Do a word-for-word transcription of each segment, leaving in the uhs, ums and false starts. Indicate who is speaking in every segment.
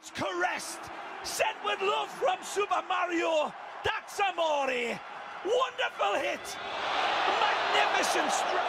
Speaker 1: Caressed, sent with love from Super Mario. That's Amore. Wonderful hit. Magnificent strike.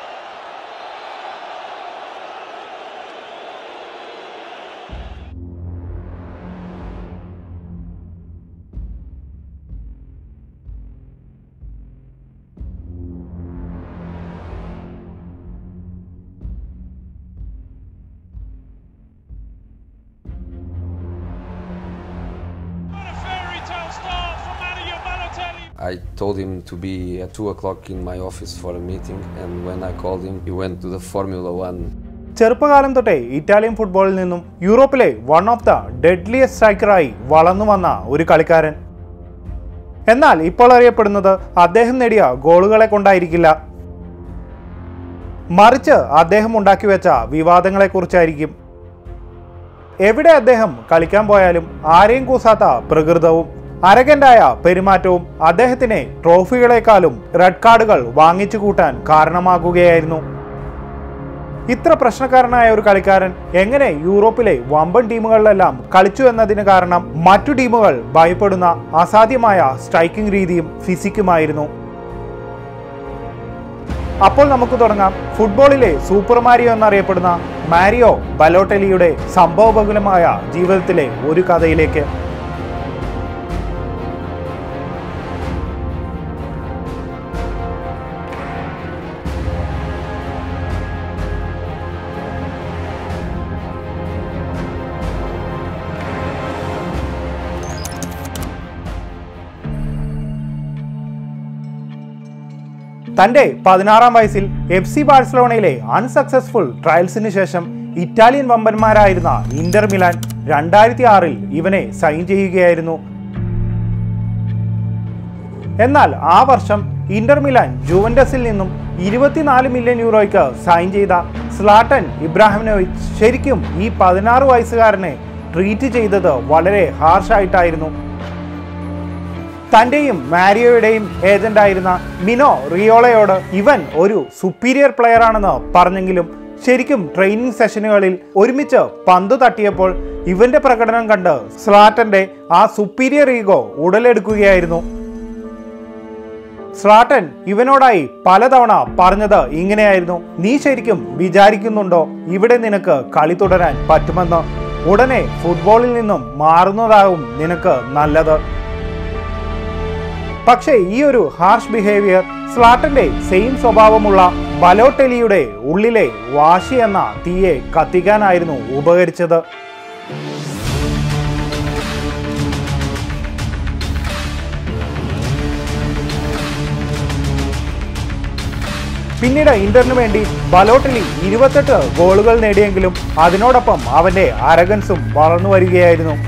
Speaker 2: I told him to be at two o'clock in my office for a meeting, and when I called him, he went to the Formula One.
Speaker 3: ചെറുപ്പകാലം തൊട്ടേ Italian ഫുട്ബോളിൽ നിന്നും യൂറോപ്പിലെ one of the deadliest സ്ട്രൈക്കറായി വളർന്നു വന്ന ഒരു കളിക്കാരൻ. എന്നാൽ ഇപ്പോൾ അറിയപ്പെടുന്നത് അദ്ദേഹം നേടിയ ഗോളുകളെ കൊണ്ടായിരിക്കില്ല, മറിച്ച് അദ്ദേഹം ഉണ്ടാക്കി വെച്ച വിവാദങ്ങളെക്കുറിച്ചായിരിക്കും. എവിടെ അദ്ദേഹം കളിക്കാൻ പോയാലും ആരെയും കൂസാത്ത പ്രകൃതവും അരഗന്റായ പെരുമാറ്റവും അദ്ദേഹത്തിന് ട്രോഫികളെക്കാളും റെഡ് കാർഡുകൾ വാങ്ങിച്ചു കൂട്ടാൻ കാരണമാകുകയായിരുന്നു. ഇത്ര പ്രശ്നക്കാരനായ ഒരു കളിക്കാരൻ എങ്ങനെ യൂറോപ്പിലെ വമ്പൻ ടീമുകളിലെല്ലാം കളിച്ചു എന്നതിന് കാരണം മറ്റു ടീമുകൾ ഭയപ്പെടുന്ന അസാധ്യമായ സ്ട്രൈക്കിംഗ് രീതിയും ഫിസിക്കുമായിരുന്നു. അപ്പോൾ നമുക്ക് തുടങ്ങാം ഫുട്ബോളിലെ സൂപ്പർ മാരിയോ എന്നറിയപ്പെടുന്ന മാരിയോ ബലോട്ടെല്ലിയുടെ സംഭവബഹുലമായ ജീവിതത്തിലെ ഒരു കഥയിലേക്ക്. തൻ്റെ പതിനാറാം വയസ്സിൽ എഫ് സി ബാഴ്സലോണയിലെ അൺസക്സസ്ഫുൾ ട്രയൽസിന് ശേഷം ഇറ്റാലിയൻ വമ്പന്മാരായിരുന്ന ഇന്റർ മിലാൻ രണ്ടായിരത്തി ആറിൽ ഇവനെ സൈൻ ചെയ്യുകയായിരുന്നു. എന്നാൽ ആ വർഷം ഇന്റർ മിലാൻ ജുവന്റസിൽ നിന്നും ഇരുപത്തിനാല് മില്യൺ യൂറോയ്ക്ക് സൈൻ ചെയ്ത സ്ലാട്ടൻ ഇബ്രാഹിമോവിച്ച് ശരിക്കും ഈ പതിനാറ് വയസ്സുകാരനെ ട്രീറ്റ് ചെയ്തത് വളരെ ഹാർഷായിട്ടായിരുന്നു. തൻ്റെയും മാരിയോയുടെയും ഏജന്റായിരുന്ന മിനോ റിയോളയോട് ഇവൻ ഒരു സുപ്പീരിയർ പ്ലെയർ ആണെന്ന് പറഞ്ഞെങ്കിലും ശരിക്കും ട്രെയിനിങ് സെഷനുകളിൽ ഒരുമിച്ച് പന്ത് തട്ടിയപ്പോൾ ഇവന്റെ പ്രകടനം കണ്ട് സ്ലാട്ടന്റെ ആ സുപ്പീരിയർ ഈഗോ ഉടലെടുക്കുകയായിരുന്നു. സ്ലാട്ടൻ ഇവനോടായി പലതവണ പറഞ്ഞത് ഇങ്ങനെയായിരുന്നു: നീ ശരിക്കും വിചാരിക്കുന്നുണ്ടോ ഇവിടെ നിനക്ക് കളി തുടരാൻ പറ്റുമെന്ന്? ഉടനെ ഫുട്ബോളിൽ നിന്നും മാറുന്നതാവും നിനക്ക് നല്ലത്. പക്ഷേ ഈ ഒരു ഹാർഷ് ബിഹേവിയർ സ്ലാട്ടന്റെ സെയിം സ്വഭാവമുള്ള ബലോട്ടെല്ലിയുടെ ഉള്ളിലെ വാശി എന്ന തീയെ കത്തിക്കാനായിരുന്നു ഉപകരിച്ചത്. പിന്നീട് ഇന്ററിനു വേണ്ടി ബലോട്ടെല്ലി ഇരുപത്തെട്ട് ഗോളുകൾ നേടിയെങ്കിലും അതിനോടൊപ്പം അവന്റെ അരഗൻസും വളർന്നു വരികയായിരുന്നു.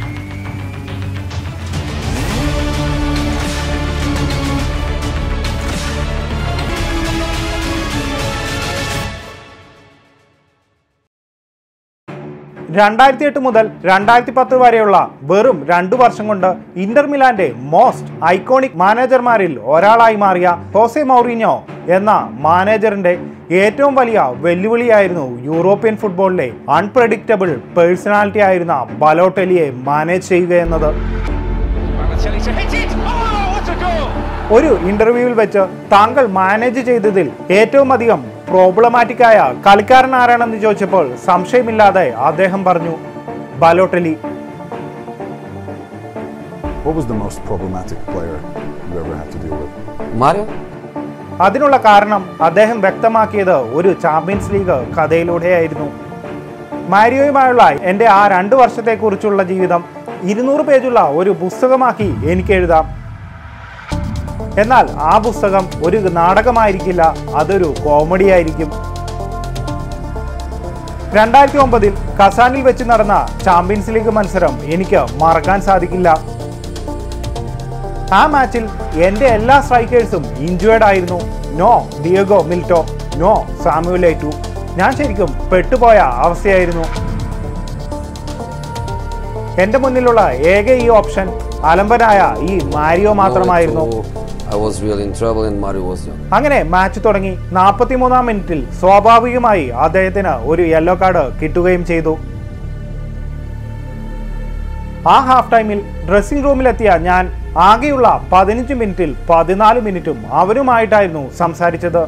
Speaker 3: രണ്ടായിരത്തി എട്ട് മുതൽ രണ്ടായിരത്തി പത്ത് വരെയുള്ള വെറും രണ്ടു വർഷം കൊണ്ട് ഇന്റർ മിലാന്റെ മോസ്റ്റ് ഐക്കോണിക് മാനേജർമാരിൽ ഒരാളായി മാറിയ ഹോസെ മൗറീഞ്ഞോ എന്ന മാനേജറിന്റെ ഏറ്റവും വലിയ വെല്ലുവിളിയായിരുന്നു യൂറോപ്യൻ ഫുട്ബോളിലെ അൺപ്രഡിക്റ്റബിൾ പേഴ്സണാലിറ്റി ആയിരുന്ന ബലോട്ടെല്ലിയെ മാനേജ് ചെയ്യുക എന്നത്. ഒരു ഇന്റർവ്യൂവിൽ വെച്ച് താങ്കൾ മാനേജ് ചെയ്തതിൽ ഏറ്റവും അധികം പ്രോബ്ലമാറ്റിക് ആയ കളിക്കാരൻ ആരാണെന്ന് ചോദിച്ചപ്പോൾ സംശയമില്ലാതെ അദ്ദേഹം പറഞ്ഞു, Balotelli.
Speaker 4: What was the most problematic player you ever had to deal with?
Speaker 2: Mario?
Speaker 3: അതിനുള്ള കാരണം അദ്ദേഹം വ്യക്തമാക്കിയത് ഒരു ചാമ്പ്യൻസ് ലീഗ് കഥയിലൂടെയായിരുന്നു. മാരിയോയുമായുള്ള എൻ്റെ ആ രണ്ട് വർഷത്തെക്കുറിച്ചുള്ള ജീവിതം ഇരുന്നൂറ് പേജുള്ള ഒരു പുസ്തകമാക്കി എനിക്ക് എഴുതാം. എന്നാൽ ആ പുസ്തകം ഒരു നാടകമായിരിക്കില്ല, അതൊരു കോമഡി ആയിരിക്കും. രണ്ടായിരത്തി ഒമ്പതിൽ കസാനിൽ വെച്ച് നടന്ന ചാമ്പ്യൻസ് ലീഗ് മത്സരം എനിക്ക് മറക്കാൻ സാധിക്കില്ല. ആ മാച്ചിൽ എൻ്റെ എല്ലാ സ്ട്രൈക്കേഴ്സും ഇഞ്ചുവേർഡ് ആയിരുന്നു. No Diego Milito, no Samuel Eto'o. ഞാൻ ശരിക്കും പെട്ടുപോയ അവസ്ഥയായിരുന്നു. എൻ്റെ മുന്നിലുള്ള ഏക ഈ ഓപ്ഷൻ അലംബനായ ഈ മാരിയോ മാത്രമായിരുന്നു. അങ്ങനെ മാച്ച് തുടങ്ങി. നാൽപ്പത്തിമൂന്നാം മിനിറ്റിൽ സ്വാഭാവികമായി അദ്ദേഹത്തിന് ഒരു യെല്ലോ കാർഡ് കിട്ടുകയും ചെയ്തു. ആ ഹാഫ് ടൈമിൽ ഡ്രസ്സിംഗ് റൂമിലെത്തിയ ഞാൻ ആകെയുള്ള പതിനഞ്ച് മിനിറ്റിൽ പതിനാല് മിനിറ്റും അവനുമായിട്ടായിരുന്നു സംസാരിച്ചത്.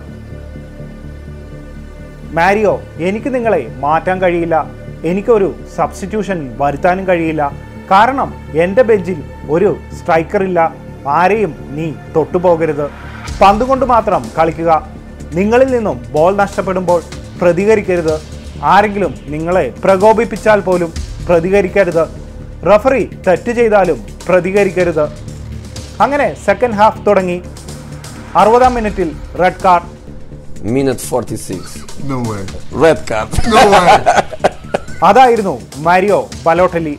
Speaker 3: മാരിയോ, എനിക്ക് നിങ്ങളെ മാറ്റാൻ കഴിയില്ല, എനിക്കൊരു സബ്സ്റ്റിറ്റ്യൂഷൻ വരുത്താനും കഴിയില്ല, കാരണം എൻ്റെ ബെഞ്ചിൽ ഒരു സ്ട്രൈക്കറില്ല, ആരെയും നീ തൊട്ടുപോകരുത്, പന്തുകൊണ്ട് മാത്രം കളിക്കുക, നിങ്ങളിൽ നിന്നും ബോൾ നഷ്ടപ്പെടുമ്പോൾ പ്രതികരിക്കരുത്, ആരെങ്കിലും നിങ്ങളെ പ്രകോപിപ്പിച്ചാൽ പോലും പ്രതികരിക്കരുത്, റഫറി തെറ്റ് ചെയ്താലും പ്രതികരിക്കരുത്. അങ്ങനെ സെക്കൻഡ് ഹാഫ് തുടങ്ങി. അറുപതാം മിനിറ്റിൽ red card.
Speaker 2: Minute forty-six.
Speaker 4: No way.
Speaker 2: Red card.
Speaker 4: No way.
Speaker 3: അതായിരുന്നു മാരിയോ ബലോട്ടലി.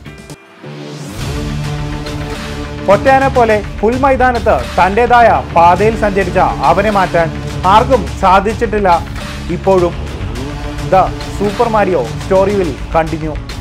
Speaker 3: ഒറ്റയാനെ പോലെ പുൽമൈതാനത്ത് തൻ്റെതായ പാതയിൽ സഞ്ചരിച്ച അവനെ മാറ്റാൻ ആർക്കും സാധിച്ചിട്ടില്ല ഇപ്പോഴും. The super Mario story will continue.